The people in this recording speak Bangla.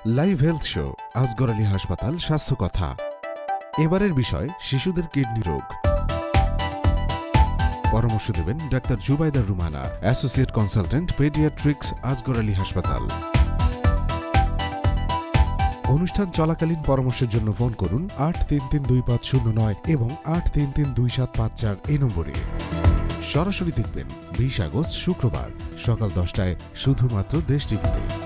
Live health show Asgar Ali হাসপাতাল স্বাস্থ্য কথা। এবারের বিষয় শিশুদের কিডনি রোগ। পরামর্শ দেবেন ডাক্তার Zubaida Rumana, associate consultant paediatrics, Asgar Ali হাসপাতাল। অনুষ্ঠান চলাকালীন পরামর্শের জন্য ফোন করুন ৮৩৩২৫০৯ এবং ৮৩৩২৭৫৪ এই নম্বরে। সরাসরি দেখবেন ২০ আগস্ট শুক্রবার সকাল ১০টায় শুধুমাত্র দেশ টিভিতে।